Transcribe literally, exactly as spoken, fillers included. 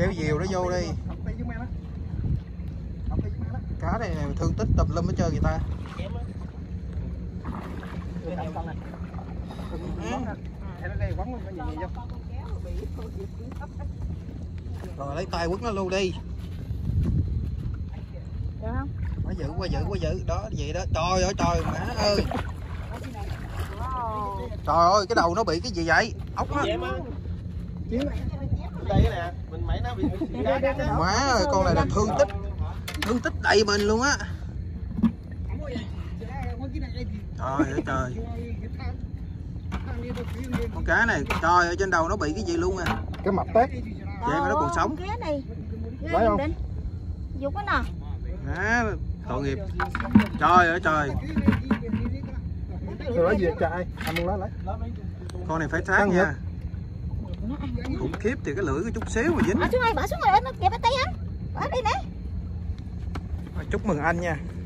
Kéo diều nó vô đi. Cá này này thương tích tùm lum hết trơn người ta. Rồi lấy tay quất nó luôn đi. Được không? Quá dữ, quá dữ, quá dữ. Đó, vậy đó. Trời ơi, trời má ơi. Wow. Trời ơi, cái đầu nó bị cái gì vậy? Ốc á. Đây nè, mình mấy nó bị Má ơi, con này là thương tích. Thương tích đầy mình luôn á. Trời ơi trời. Con cá này, trời ơi, trên đầu nó bị cái gì luôn à. cái mập tét. Vậy mà nó còn sống. Cái này. Lấy không? Dục cái nào? Má, tội nghiệp. Trời ơi trời. Tôi nói gì cho ai? Anh muốn lấy lấy. Con này phải sát nha. Khủng khiếp thì cái lưỡi có chút xíu mà dính. Bỏ xuống đây, bỏ xuống rồi, em kẹp cái tay anh. Bỏ đi nè. Chúc mừng anh nha.